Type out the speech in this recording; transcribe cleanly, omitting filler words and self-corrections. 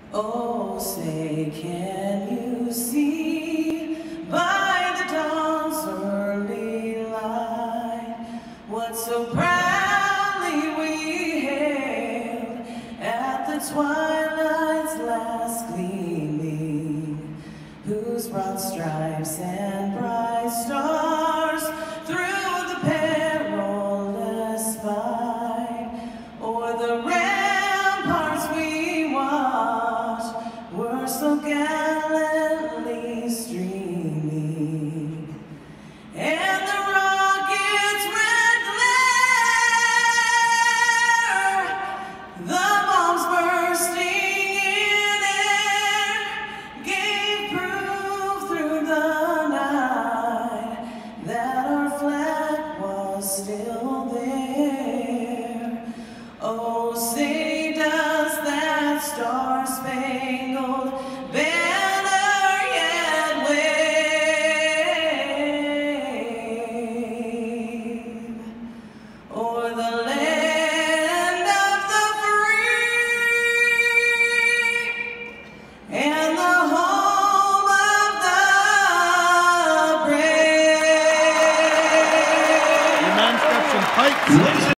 Oh, say, can you see by the dawn's early light what so proudly we hailed at the twilight's last gleaming, whose broad stripes and bright stars through the perilous fight o'er the ramparts we watched were so gallantly streaming, and the rocket's red glare, the bombs bursting in air, gave proof through the night that our flag was still there. Oh, say does that star-spangled